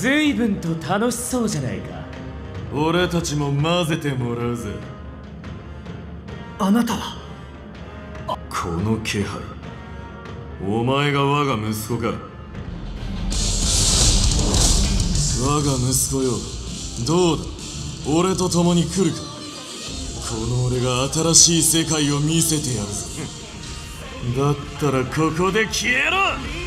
随分と楽しそうじゃないか。 俺たちも混ぜてもらうぜ。 あなたは？ この気配、お前が我が息子か。我が息子よ、どうだ、俺と共に来るか。この俺が新しい世界を見せてやるぞ。だったらここで消えろ。